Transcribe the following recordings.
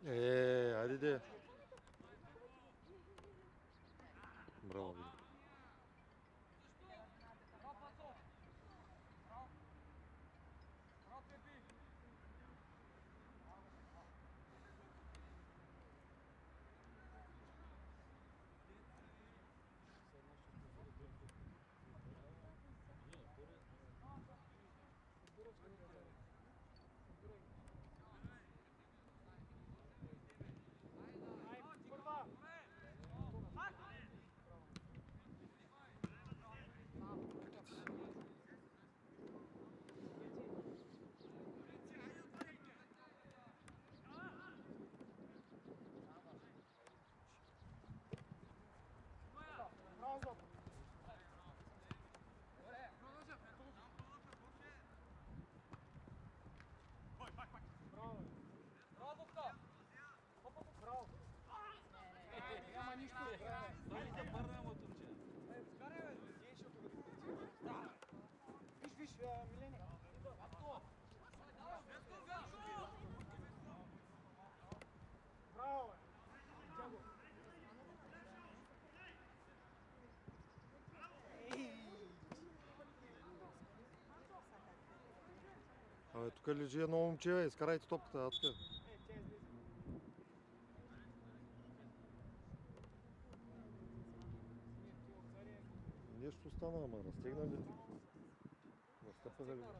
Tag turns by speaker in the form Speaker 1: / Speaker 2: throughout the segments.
Speaker 1: Айде де. Браво, бе.
Speaker 2: Няма нищо. Дайте бърнемо турче. Виж, Милени. Браво! Тяго!
Speaker 1: Абе, тук лежи едно момче, изкарайте топката, тук. Нещо стана, ама разтегна ли? Настъпаха ли?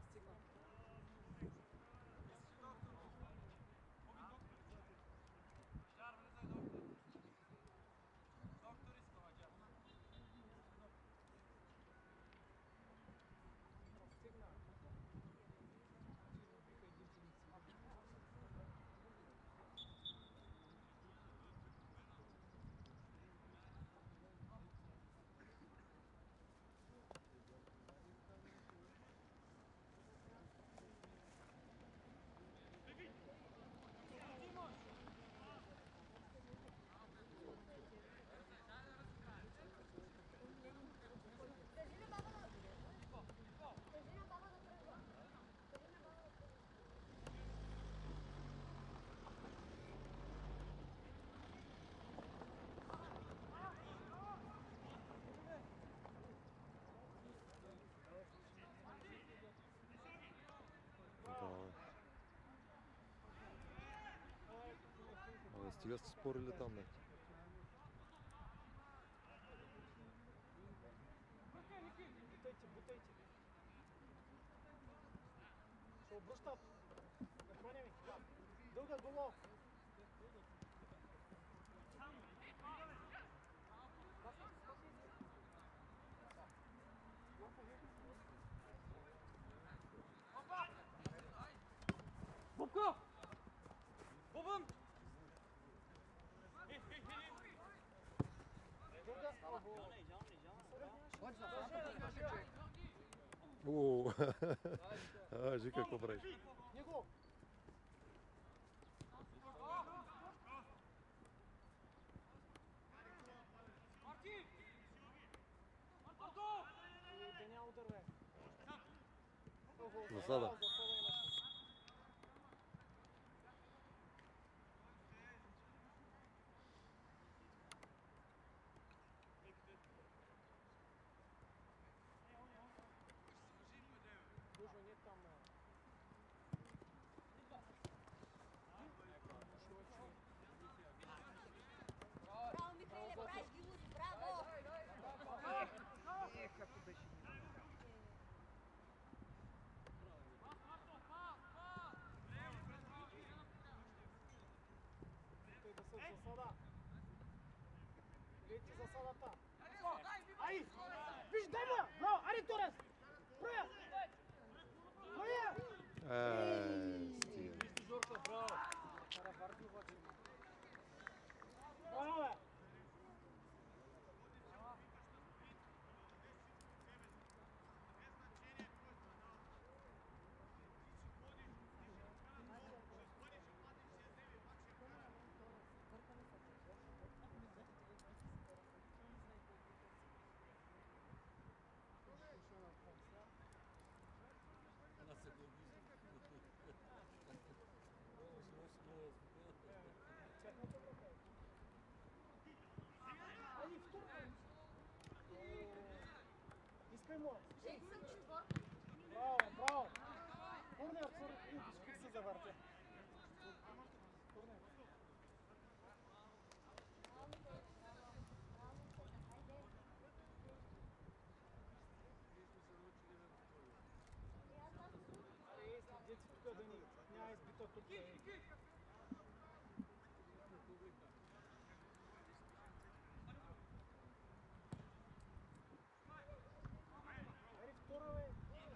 Speaker 1: Абе, стига сте спорили там, бе.
Speaker 2: Бутайте. Ще обръщат. Нахване ми. Дълга голо. Бубко! Бубъм!
Speaker 1: Уу, Жика, какво правиш?
Speaker 2: Него! Марти! Марто! Те няма удар, бе.
Speaker 1: Засада.
Speaker 2: Боже, не там, бе.
Speaker 3: Браво, Михайле, правиш ги луди, браво!
Speaker 2: Като беше. Той да се засада. Лети засадата. Ай! Виж, дай му! Браво! Ари, Торес! Проя!
Speaker 1: Стига.
Speaker 2: Виж, Жорка, браво! Караварди обаче. Браво, бе! му.
Speaker 3: Ей, съм четвърта.
Speaker 2: Браво, браво. Корнер, как се завъртя. Корнер. Аре, следете тук да ни няма избита тук. Аре, втора, бе.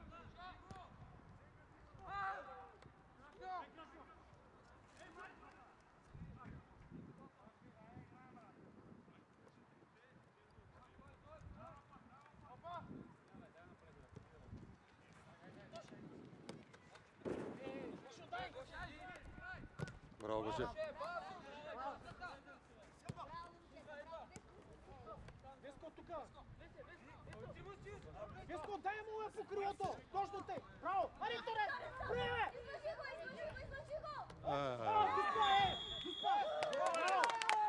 Speaker 1: Браво, Гоше.
Speaker 2: Веско тук. Веско, дай му я по крилото. Точно те. Браво. Аре, Торес. Приеме.
Speaker 3: Излъжи го, излъжи го!
Speaker 2: Диспа, Браво.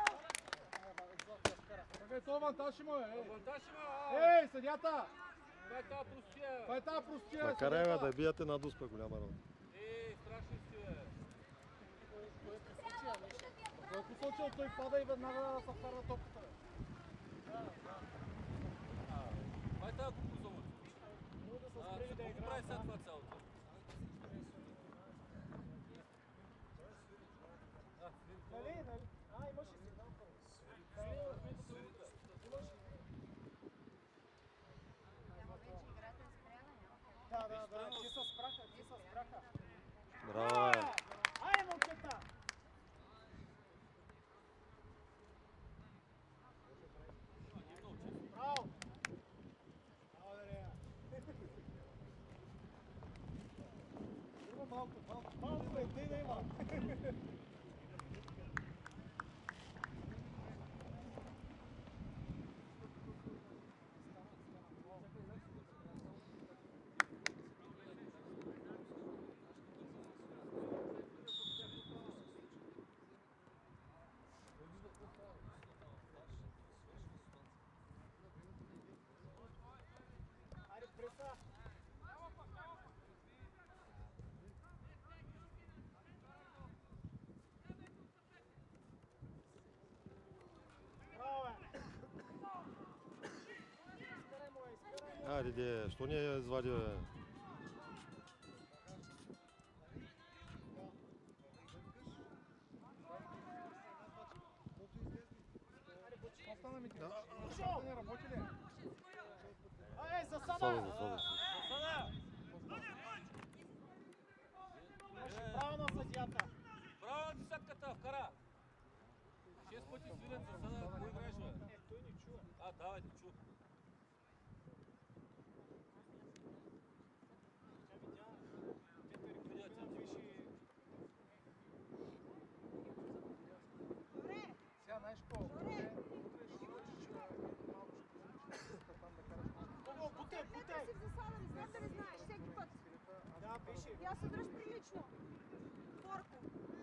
Speaker 4: Това авантаж има,
Speaker 2: Ей, съдята.
Speaker 4: Това е тази простия.
Speaker 2: Това е тази простия.
Speaker 1: Накарай бе да биете на дуспа, голяма работа.
Speaker 4: Страшно си, бе.
Speaker 2: Той посочил, той пада и веднага се вкарва топката.
Speaker 4: Това е тази кукурузова.
Speaker 2: Много да се спрели да
Speaker 4: Какво прави
Speaker 2: играят.
Speaker 4: сега това цялото?
Speaker 2: Нали? Имаше сигнал първо. Да, те се спраха.
Speaker 1: Браво, бе.
Speaker 2: Айде, момчета! Браво! Има малко е, да има. Айде, преса! Браво, бе! Изкарай му, изкарай му!
Speaker 1: Айде, де, що не я извади, бе?
Speaker 4: Остана ми ти.
Speaker 2: Ушо!
Speaker 4: Не работи ли?
Speaker 2: Ай, засада!
Speaker 1: Засада.
Speaker 2: Имаше право на съдията.
Speaker 4: Браво на десятката, вкара! 6 пъти свирен за sada, кой играеш, бе?
Speaker 2: Той ни чува.
Speaker 4: Давай, ти чух.
Speaker 2: Сега знаеш какво? Бутай!
Speaker 3: Си в засада, не знам дали знаеш, всеки път.
Speaker 2: Да, беше.
Speaker 3: Я се дръж прилично. Порко.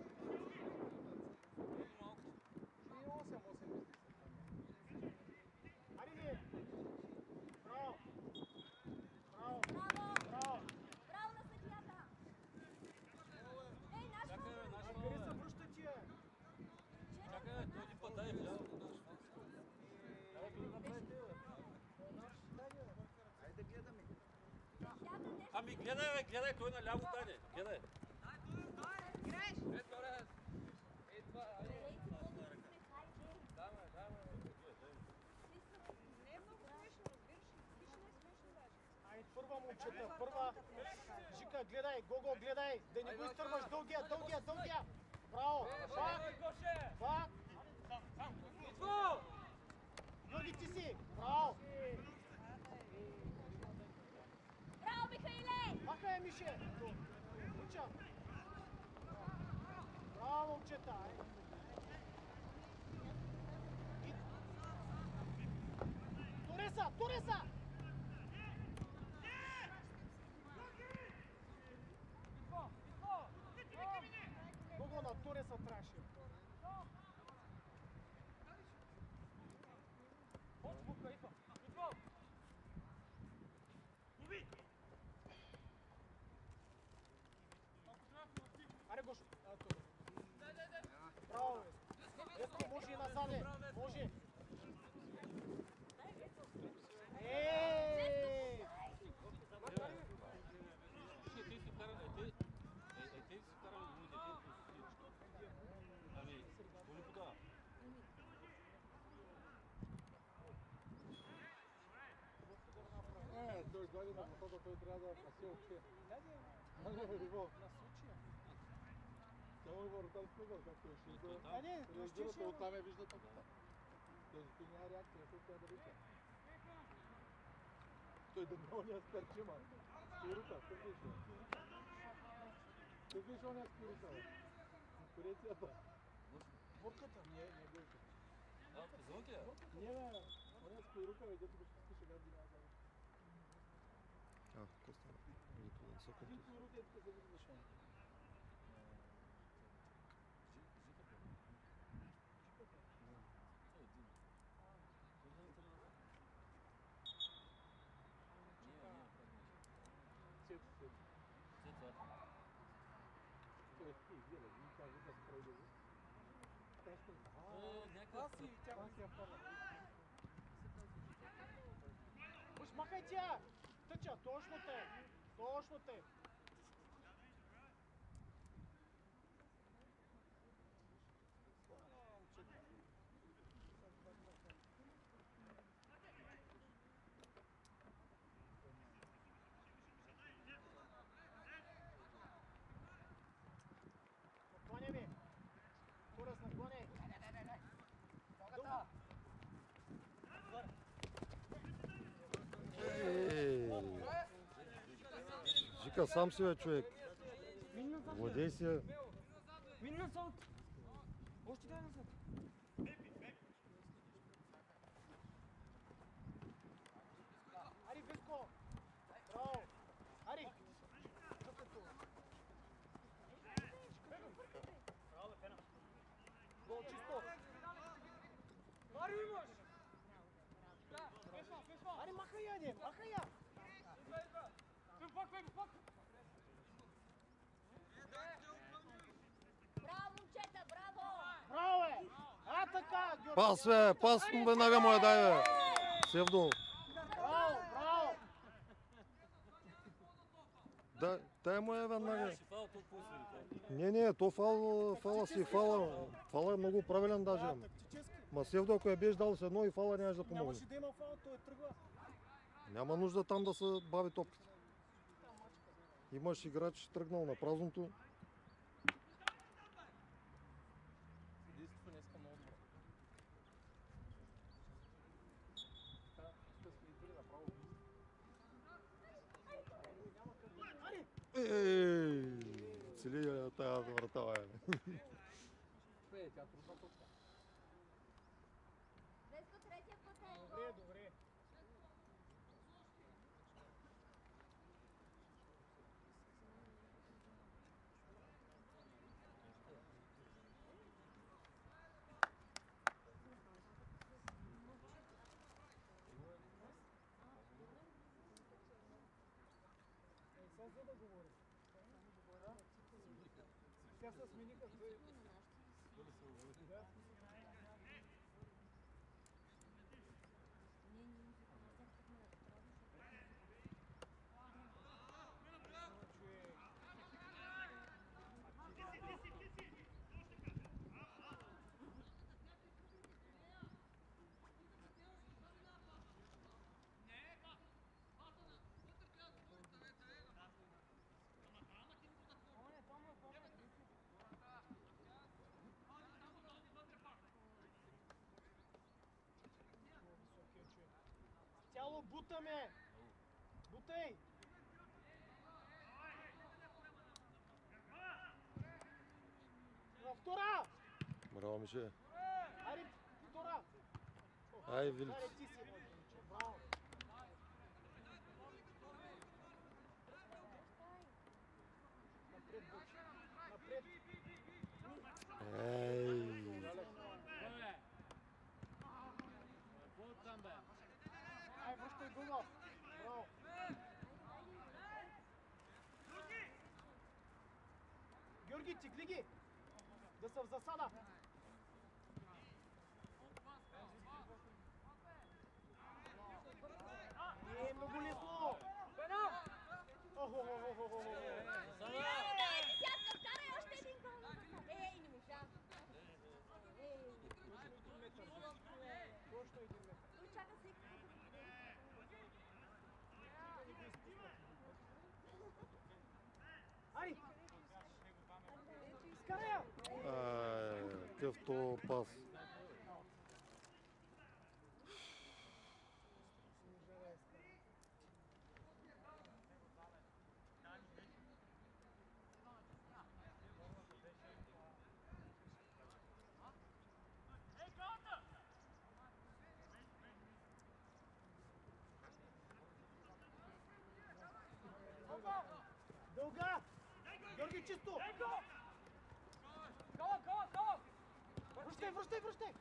Speaker 2: Айде! Браво! Браво!
Speaker 3: Браво!
Speaker 2: Браво!
Speaker 3: Браво на съдията! Ей, наш
Speaker 4: Чакай, бе, наш
Speaker 2: Къде
Speaker 4: мал,
Speaker 2: се
Speaker 4: бе.
Speaker 2: връща тия?
Speaker 4: Чакай, бе, той един път дай вляво. Давай, го направите, бе. Ами гледай, гледай, той наляво даде. Гледай.
Speaker 2: Ай, първа момчета, първа. Жика, гледай, Гого, гледай. Да не го изтърваш, дългия. Браво! Пак! Георги, ти си! Браво!
Speaker 3: Браво, Михайле!
Speaker 2: Махай, Мише! Уча! Браво, момчета! Туреса! Гого на Туреса трябваше. Айде, може.
Speaker 4: Те си карали лудите, Ами, боли подава.
Speaker 1: Той изглади на мотото, той трябва да се оче. Не, ниво. Само и вратарски угъл, както е шизо. Реагирате оттам е вижда топата. Той няма реакция, защото тя да вика. Той да не оня скърчима. Спирука, как виж? Как виж оня спирука? Конкуренцията.
Speaker 2: Бурката.
Speaker 1: Не гълка.
Speaker 4: Зълки ли?
Speaker 1: Не, бе. Оня спирука, бе, дето го ще гади няма да.
Speaker 5: Какво става? Нито не са
Speaker 1: Един спирук е тук за виждаш.
Speaker 2: Уж махай тя! Тъча, точно те! Точно те! Наклоня ми! Курас, наклоняй!
Speaker 5: Жика, сам си бе, човек. Владей си.
Speaker 6: Мини назад! Още дай назад!
Speaker 2: Ари, Виско! Браво! Ари! Гол чисто!
Speaker 6: Ари имаш!
Speaker 2: Ари, махай я, не! Махай я!
Speaker 6: Пак!
Speaker 3: Браво, момчета, браво!
Speaker 2: Браво, е! А, така! Георги!
Speaker 5: Пас, бе, пас веднага му я дай, бе. Севдо.
Speaker 2: Браво, браво!
Speaker 5: Дай му я веднага.
Speaker 4: Ще фал толкова свири.
Speaker 5: Не, то фала си, фала е много правилен даже.
Speaker 2: Тактически.
Speaker 5: Ма Севдо, ако я беше дал с едно и фала нямаше да помогне.
Speaker 2: Нямаше да има фаул, той тръгва.
Speaker 5: Няма нужда там да се бави топката. Имаш играч тръгнал на празното.
Speaker 1: Единството не иска много добро. Тук сме избили направо.
Speaker 5: Цели я тази врата, бе.
Speaker 1: Тя трудна топка.
Speaker 3: Веско, третия път е
Speaker 2: Добре,
Speaker 3: гол.
Speaker 2: добре. Сега за да говори. Сега се смениха. Да. Тяло бутаме! Бутай! На втора!
Speaker 5: Браво, Мише.
Speaker 2: Ари, втора!
Speaker 5: Ай, Вилиц.
Speaker 2: Ари, ти си, момче. Браво! Напред, Буче. Напред!
Speaker 5: Ей.
Speaker 2: Ай, връщай гугъл! Браво! Георги, тигли ги! Да са в засада!
Speaker 5: Какъв то пас.
Speaker 2: Дълга! Георги, чисто! Връщай!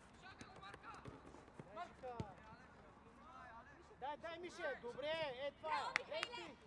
Speaker 2: Дай, Мише! Добре, е това! Добре!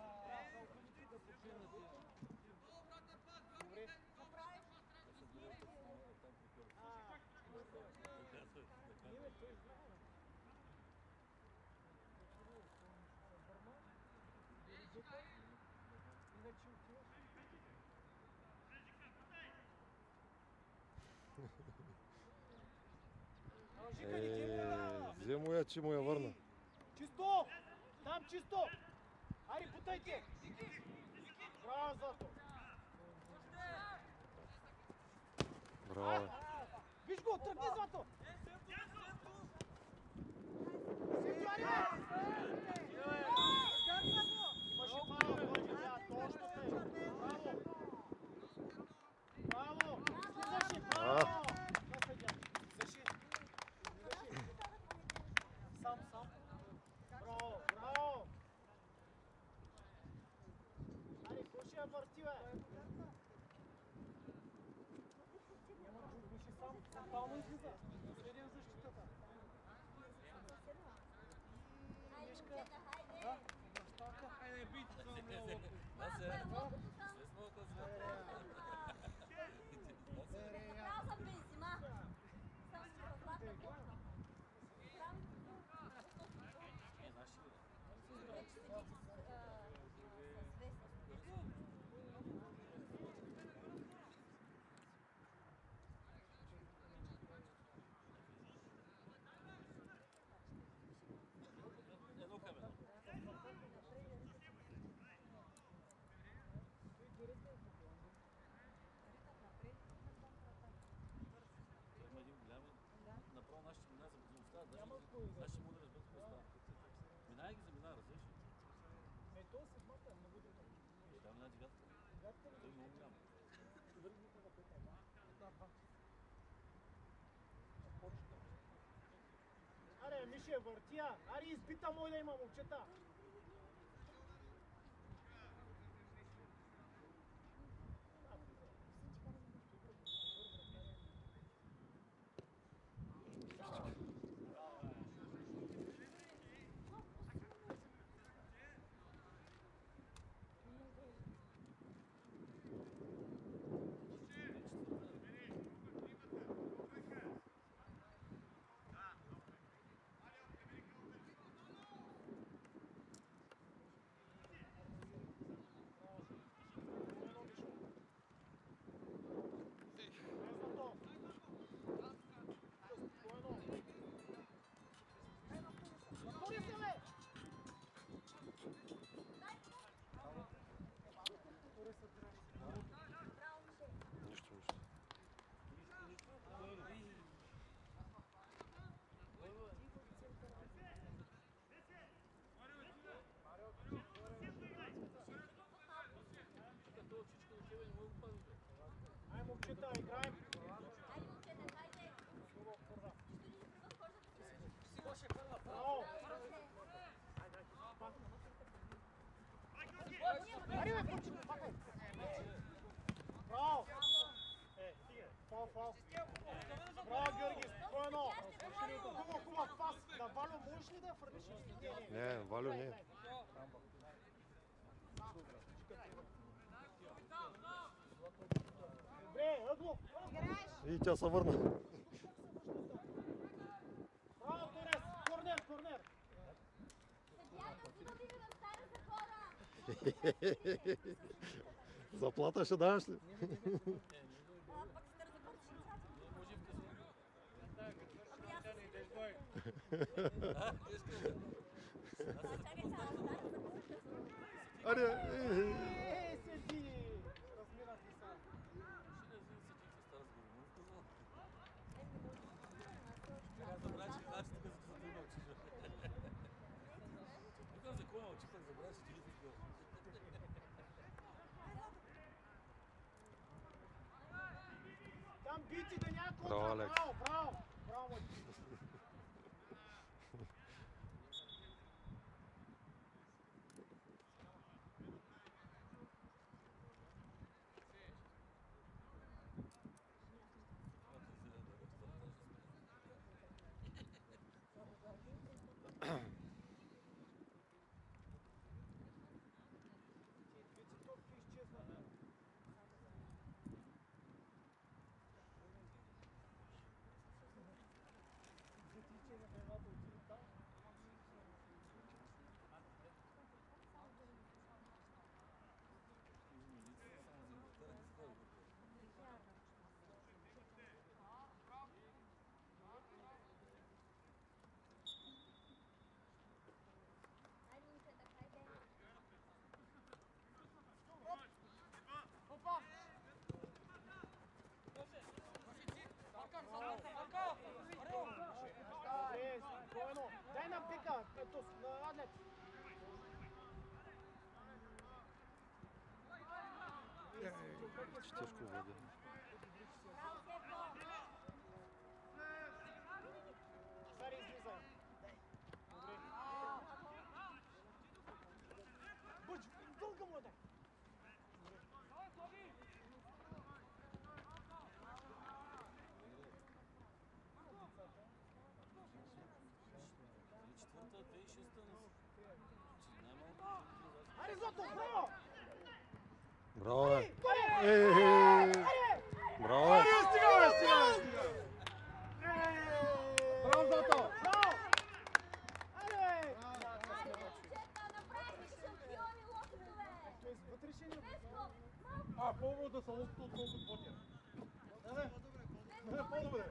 Speaker 5: Взе му я, че му я върна.
Speaker 2: Чисто! Там чисто! Ари, бутайте! Браво, Злато!
Speaker 5: Браво.
Speaker 2: Виж го, тръгни, Злато! Синьо, ари, имаше фаул, той видя, точно тъй! Браво! Браво! Слизаше, браво! Сам. Браво! Ари, кой ще я върти, бе? Няма друг, виж сам. Тотално излиза. Следим защитата.
Speaker 6: Хайде, бийте само много.
Speaker 3: Казвам Бензима. Съм си в лата пълна.
Speaker 4: Минай ги замина, разбираш ли?
Speaker 2: То се смата, много добре.
Speaker 4: Да, мина девятка. Той е много голям.
Speaker 2: Аре, Мише, въртия! Аре, избита мой да има, момчета! Момчета, играем!
Speaker 3: Хайде, момчета, хайде!
Speaker 2: Браво! Ари, бе, почни, пакай! Браво! Фал. Браво, Георги, спокойно! Хубав пас! Да, Валю, можеш ли да я фърниш?
Speaker 5: Не, Валю не.
Speaker 2: Добре, Ъглов!
Speaker 5: И тя се върна.
Speaker 2: Браво, Торес! Корнер!
Speaker 3: Съдията си отиде в стая затвора!
Speaker 5: Заплата ще даваш ли?
Speaker 3: Пък се разработиш
Speaker 5: Аре,
Speaker 2: седи! Разминат ли са?
Speaker 5: Алекс.
Speaker 2: Браво, браво! Браво! Двете топки изчезнаха. Двете изчезнаха, едната отиде там.
Speaker 3: Айде, момчета, хайде.
Speaker 2: Добре, спокойно. Дай нам пика, ето, на Адлет.
Speaker 5: Тежко води.
Speaker 3: Браво, Стефо.
Speaker 2: Сари, излизай. Добре. Бъч, дълга му е дай. Аре, Зото, браво!
Speaker 5: Браво, бе!
Speaker 2: Аре!
Speaker 5: Браво, бе!
Speaker 1: Браво, Зато!
Speaker 2: Браво! Аре!
Speaker 3: Айде, момчета, направихме шампиони локотове.
Speaker 2: Тоест, вътрешен е.
Speaker 3: Веско, малко.
Speaker 1: По-хубаво да са локото, отколкото потия. Не, по-добре.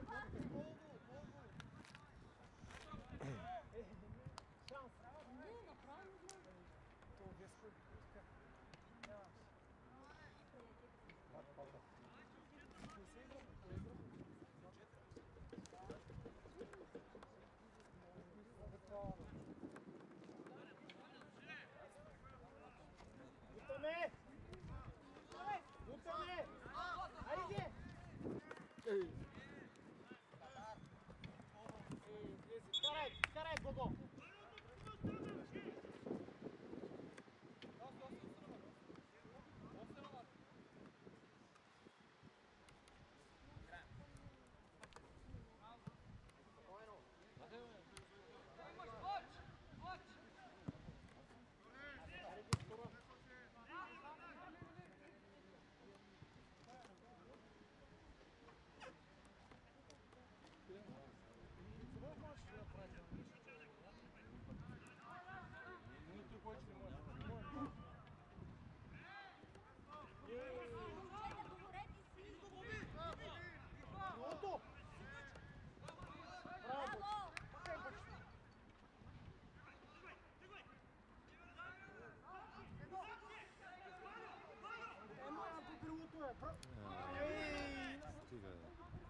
Speaker 2: Шанс.
Speaker 3: Не, направо не знам.
Speaker 2: То Веско е така. Нямаш. Лутаме! Лутаме! Айде! Карай, карай, Бого!
Speaker 3: Момчета, говорете си.
Speaker 2: Лото! Браво!
Speaker 3: Браво!
Speaker 2: Моето крилото е.
Speaker 5: Стига, бе.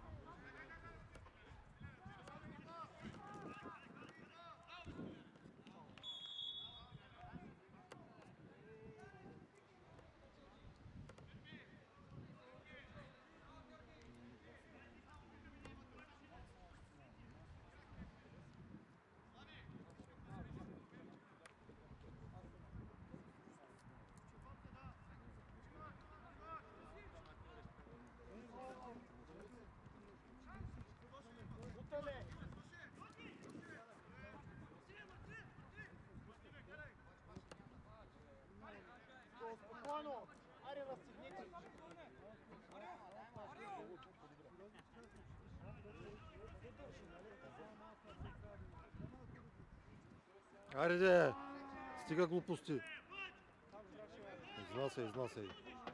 Speaker 2: Лутаме! Спокойно! Аре, разстегнете!
Speaker 5: Айде! Стига глупости! Изнасяй, изнасяй.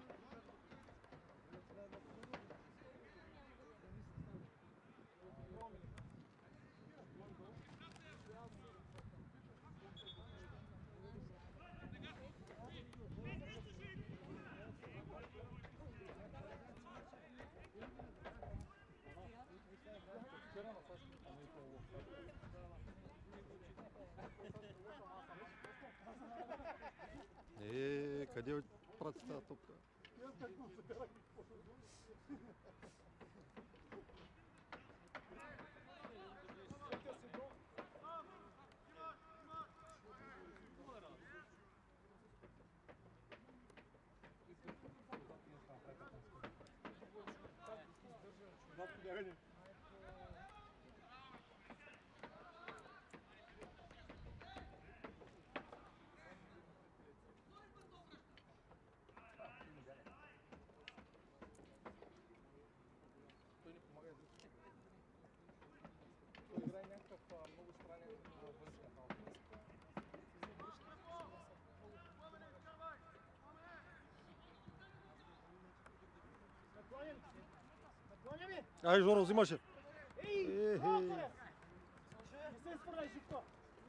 Speaker 5: Къде прати тази топка? Ай, Жоро, взимаше.
Speaker 2: Ей! Браво, Торе! Не се изхвърляй, Живко!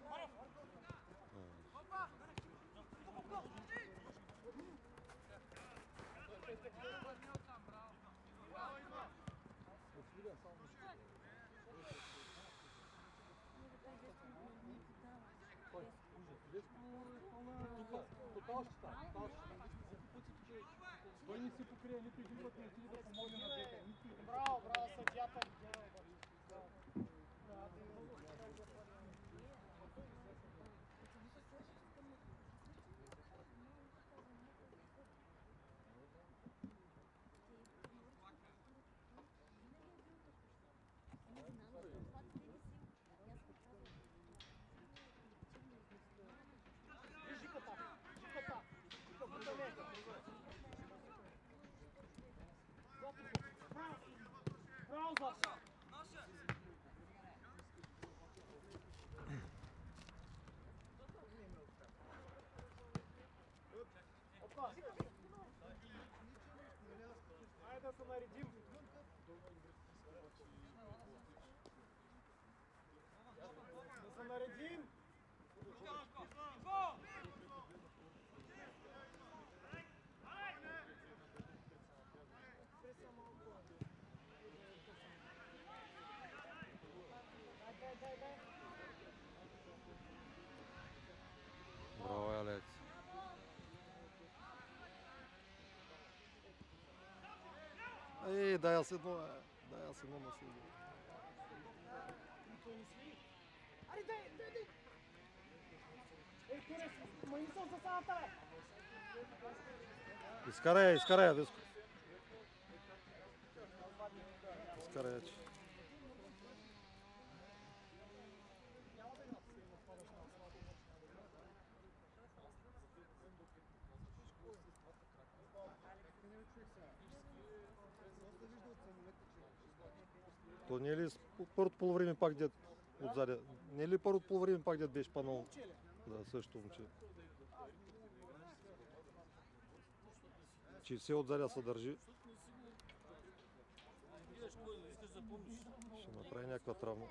Speaker 1: Той не се покрие нито един път, не отиде да помогне на двете. Нито един път.
Speaker 2: Браво, браво, съдията гледа обаче. Жиката! Жиката! Жика, бутаме! Браво, Златко! Опа! Айде да се наредим! Да се наредим! Дай.
Speaker 5: Браво, Алекс. Ей, дай аз едно, дай аз едно на следва.
Speaker 2: Аре, дай! Ей, Торе, мани съм за самата, бе!
Speaker 5: Изкарай я, Веско. Изкарай я, че. То не е ли първото полувреме пак дед отзади? Не е ли първото полувреме пак дед беше панал? Да, също момче. Че все отзади се държи. Ще направи някаква травма.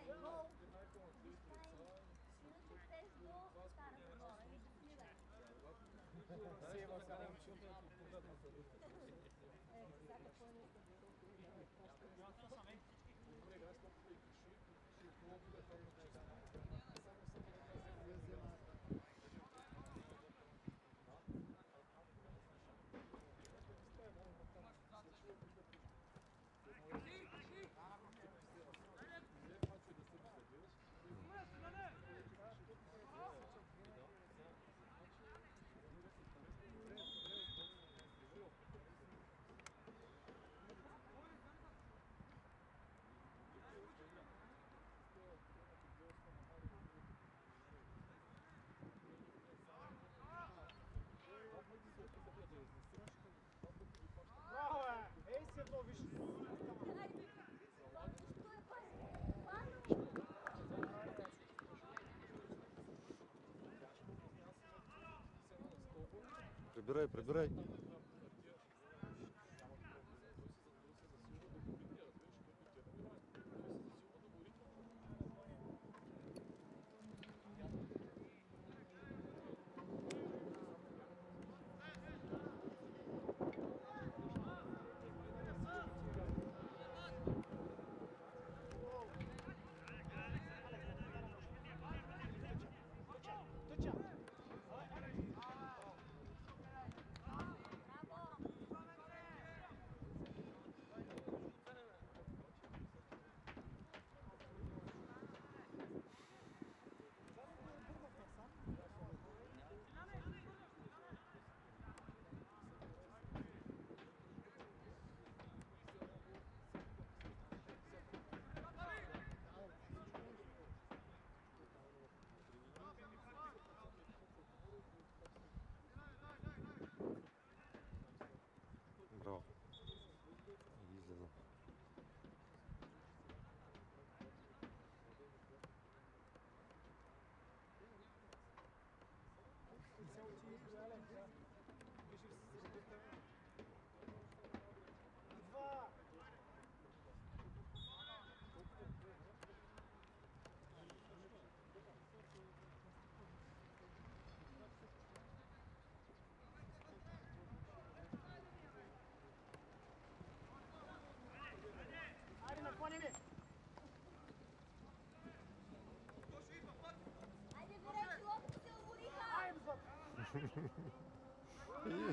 Speaker 2: Браво, бе! Ей, си едно, виж!
Speaker 5: Прибирай.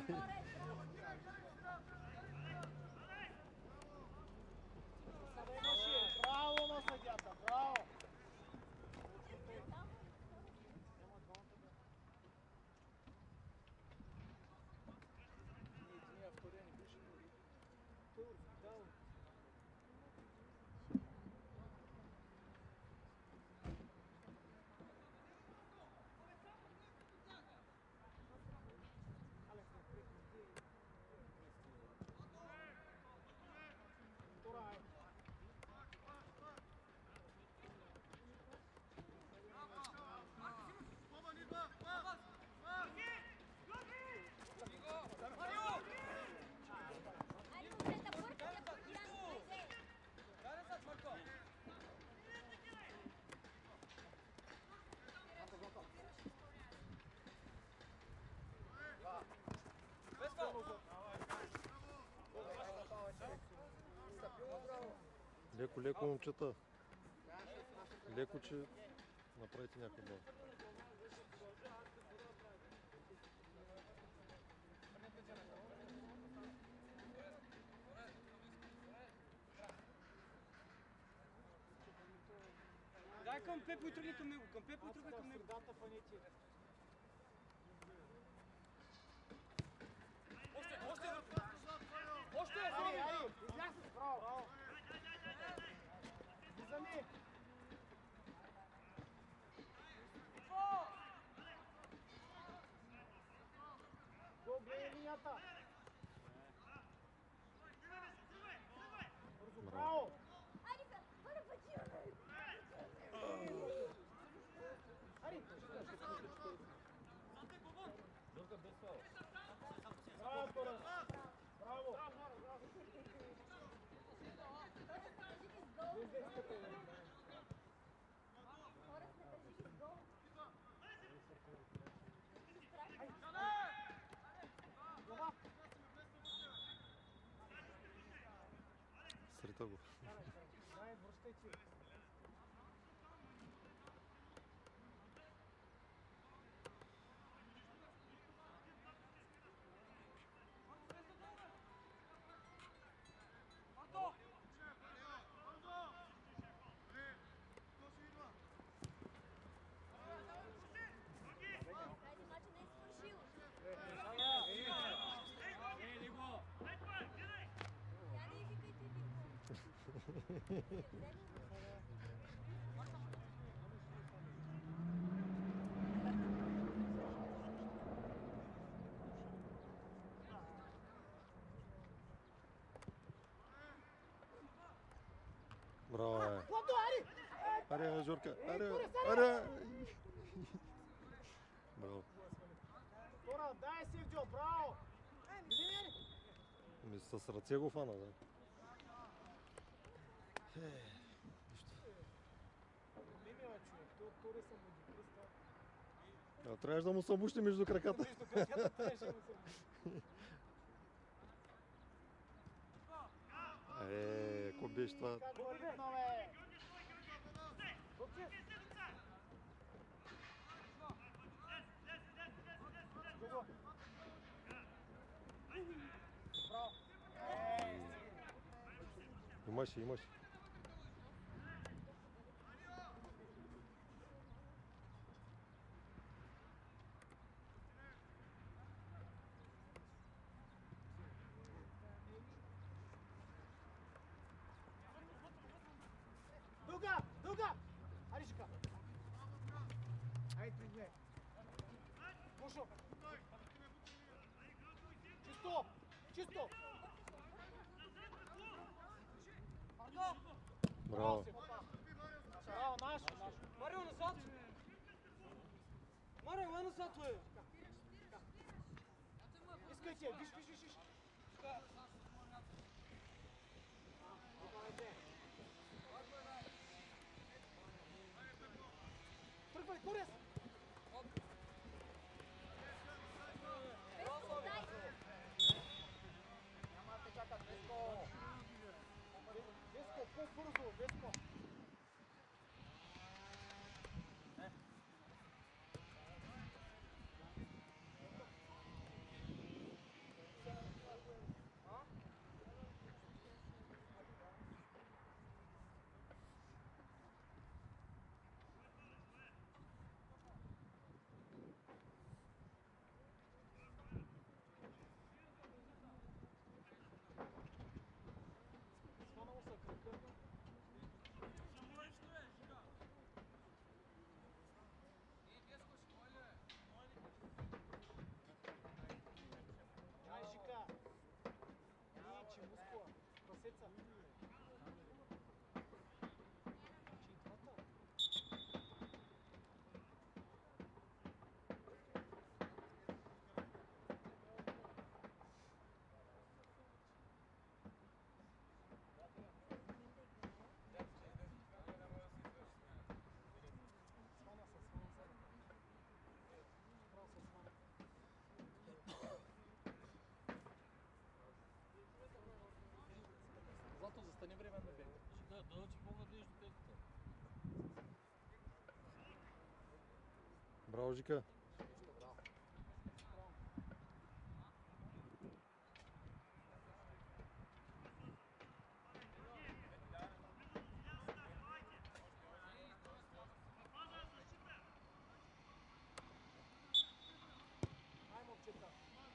Speaker 2: Браво на съдята, браво!
Speaker 5: Леко, леко, момчета. Леко, че направите някаква бал.
Speaker 6: Дай към Пепо и тръгни към него. Към Пепо и тръгни към него.
Speaker 2: Още! Айде, айде! Излясни! Браво! Излизаме! Го, гледай линията! Бързо, браво!
Speaker 3: Айде, бъде бъчи!
Speaker 2: Айде! Браво, Торес! Браво!
Speaker 5: Срита го.
Speaker 2: Дай, връщайте!
Speaker 5: Браво, е.
Speaker 2: Плато, айде!
Speaker 5: Аре, Жорка, аре, аре! Браво.
Speaker 2: Тора, дай, Севджо, браво!
Speaker 5: Ми с ръце го фана, да.
Speaker 2: Любимия човек, той Тори са му
Speaker 5: Трябваше да му събущи между краката.
Speaker 2: Между краката трябваше да му се
Speaker 5: Ако беше това...
Speaker 2: Как го липна, бе? Браво!
Speaker 5: Имаше, имаше.
Speaker 2: Дълга! Дълга! Аришка! Айде, тръгне! Гошо! Чисто! Чисто!
Speaker 5: Браво.
Speaker 2: Браво, наш!
Speaker 6: Марио, назад! Марио, ела назад, бе!
Speaker 2: Искайте, виж, виж, виж, виж! Тръгвай, Корес! Няма да чакат, Веско! Веско, по-бързо, Веско!
Speaker 1: не временно бега.
Speaker 4: Да, да ти помогнат нещо петата.
Speaker 5: Браво, Жика.
Speaker 2: Ай, момчета.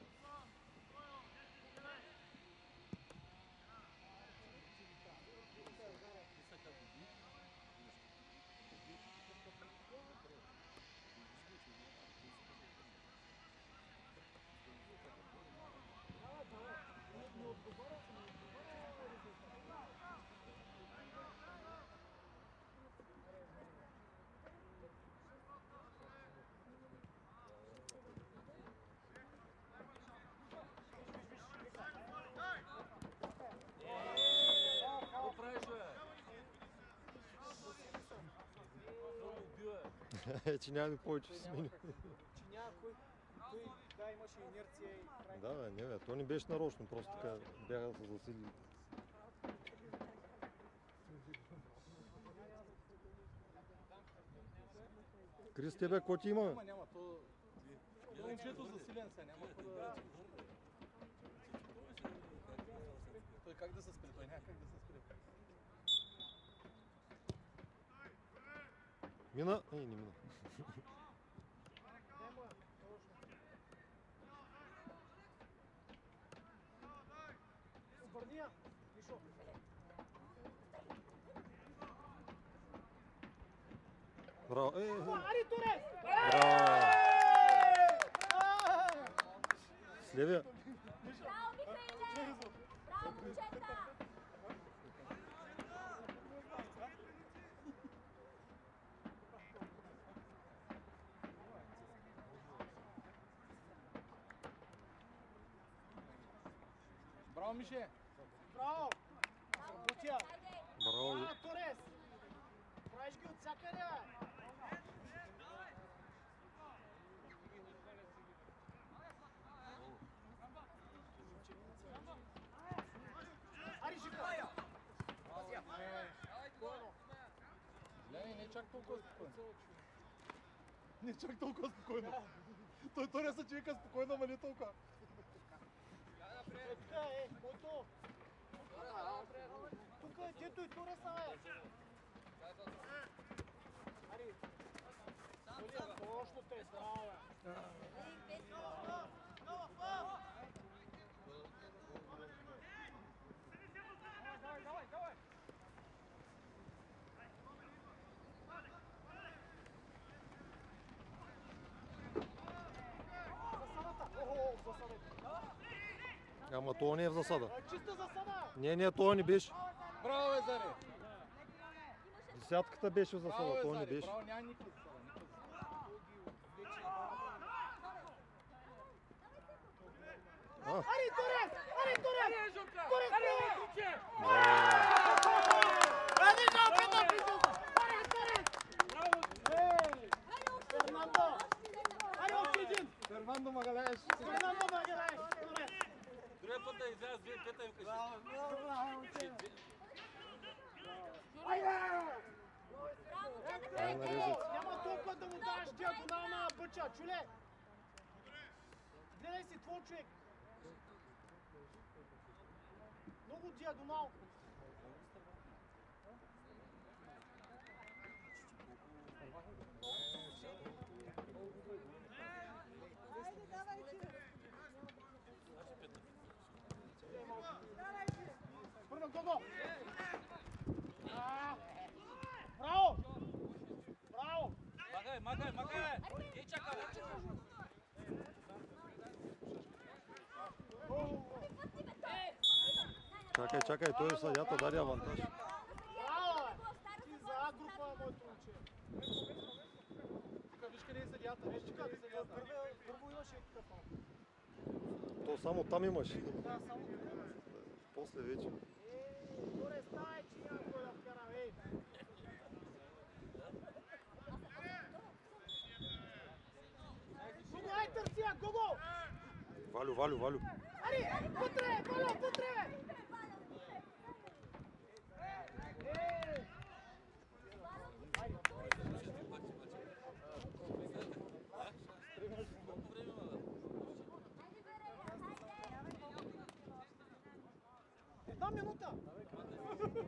Speaker 4: Какво правиш, бе? Много убива.
Speaker 5: Че нямаме повече смени.
Speaker 2: Че някой, той да имаше инерция и край.
Speaker 5: Да, бе, не, бе, то не беше нарочно, просто така бяха да се засили. Крис, тебе какво ти има?
Speaker 1: Няма, то... Момчето засилен се, няма какво да... Той как да се спре? Той няма как да се спре.
Speaker 5: Мина? Не мина.
Speaker 2: Обърни я, Мишо.
Speaker 5: Браво!
Speaker 2: Ари, Торес!
Speaker 5: Браво! Слевия!
Speaker 3: Браво, Михайле! Браво, момчета!
Speaker 1: Браво, Мише!
Speaker 2: Браво! Работя!
Speaker 5: Браво!
Speaker 2: Торес! Правиш ги от всякъде! Ари, Жика!
Speaker 1: Не чак толкова спокойно. Не чак толкова спокойно. Той не се човека спокойно, ама не толкова.
Speaker 2: Тук е, който? Тук е, дето и Тореса, бе! Ари! Точно те, браво, бе! Засадата! Охо, засадата!
Speaker 5: Ама то не е в засада.
Speaker 2: Чиста засада!
Speaker 5: Не, то не беше.
Speaker 1: Браво, бе, Заре!
Speaker 5: Десятката беше в засада,
Speaker 1: Браво,
Speaker 5: то
Speaker 1: бе,
Speaker 5: не
Speaker 1: Заре!
Speaker 5: беше.
Speaker 1: Браво, няма никакви засада.
Speaker 2: Ари, Торес! Ари, Торес! Торес, бе! Ари, Жопата, присъл! Торес, Торес! Ей! Фернандо! Ари, още един!
Speaker 1: Фернандо Магалеш!
Speaker 2: Фернандо Магалеш! Торес!
Speaker 4: Другия път да изляза с две пета и кажи.
Speaker 5: Ай, нарежат.
Speaker 2: Няма толкова да му даваш диагонална бъча, чуле! Гледай си твой човек! Много диагонал! Първо, Гого! Браво! Браво!
Speaker 4: Махай! Не чакай!
Speaker 5: Чакай, той съдята даде авантаж.
Speaker 2: Браво! Ти за А група, моето момче.
Speaker 1: Тук виж къде е съдията, виж къде е съдията.
Speaker 2: Първо имаше такъв фал.
Speaker 5: То само там имаше.
Speaker 2: Да, само тук.
Speaker 5: После вече.
Speaker 2: Горе ставай, че няма кой да вкара, ей! Гого, ай търсия, Гого!
Speaker 5: Валю.
Speaker 2: Ари, вътре, Валя, вътре!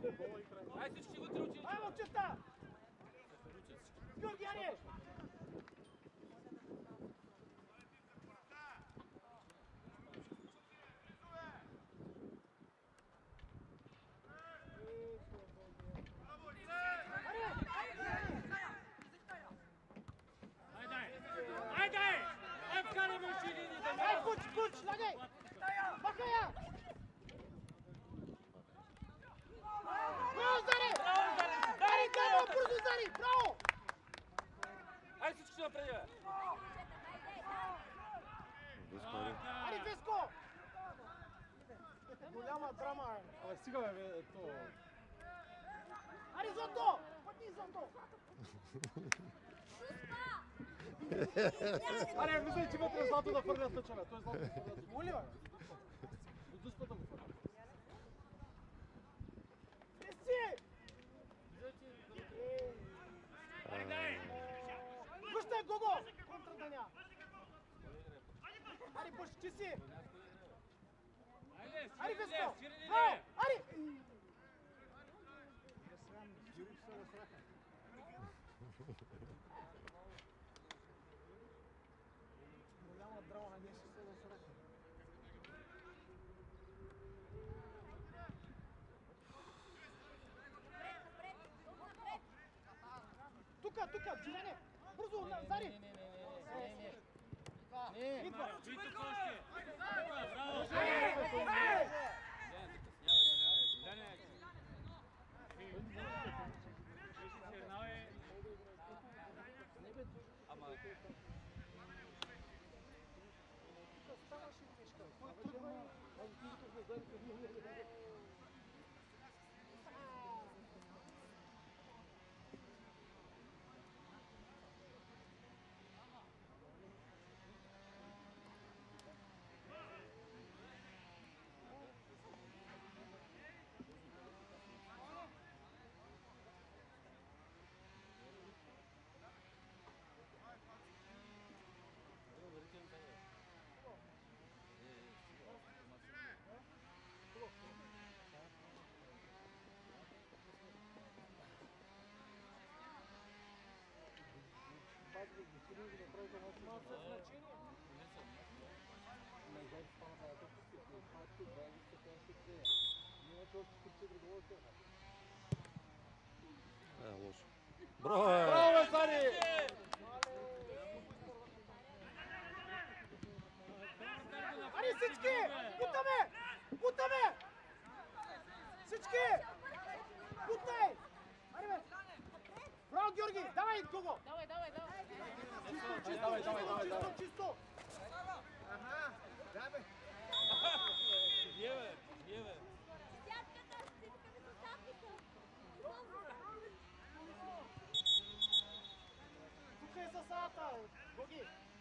Speaker 4: Ай всички вътре учили.
Speaker 2: Ай, момчета! Георги, аре! Ай, пуч, лагай! Махай я! Браво, Зари! Зари, браво, бързо, Зари! Браво!
Speaker 4: Ай всички напред, бе!
Speaker 2: Ари, Веско! Голяма драма, е.
Speaker 1: Абе, стига, бе, то...
Speaker 2: Ари, Злато! Пъти, Злато!
Speaker 1: Аре, мисля, че вътре Злато да фърля тъча, бе. Той Злато да фърля тъча.
Speaker 2: Моли, бе!
Speaker 1: От дуспата му фърля.
Speaker 2: Меси! Връщай, Гого! Контра Даня! Ари, бърши си! Ари, Веско! Браво! Ари! Голяма драма, не ще се насраха. Тука, Джиляне! Бързо, Зари! Идва!
Speaker 5: Лошо. Браво, бе!
Speaker 1: Браво, бе, Зари!
Speaker 2: Ари, всички! Бутаме! Бутаме! Всички! Бутай! Ари, бе! Браво, Георги! Давай, Гого!
Speaker 6: Давай.
Speaker 2: Чисто!
Speaker 4: Не, бе!
Speaker 3: Дядката, стиска ми с шапката.
Speaker 2: Тук е засадата, Гоги!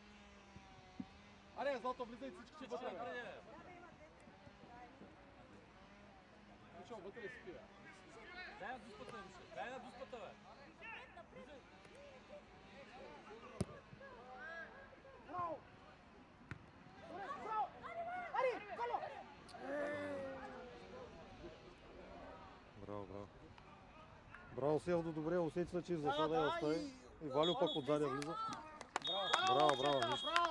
Speaker 1: Аре, Злато, влизай всички вътре, бе.
Speaker 4: Напред, бе!
Speaker 1: Ничо, вътре си пия.
Speaker 4: Дай на дуспата, Мише! Дай на дуспата, бе!
Speaker 2: Браво! Добре, браво! Ари, Вало!
Speaker 5: Браво. Браво, Севдо, добре, усети се, че засада я остави. И Валю пък отзади влиза. Браво, нищо.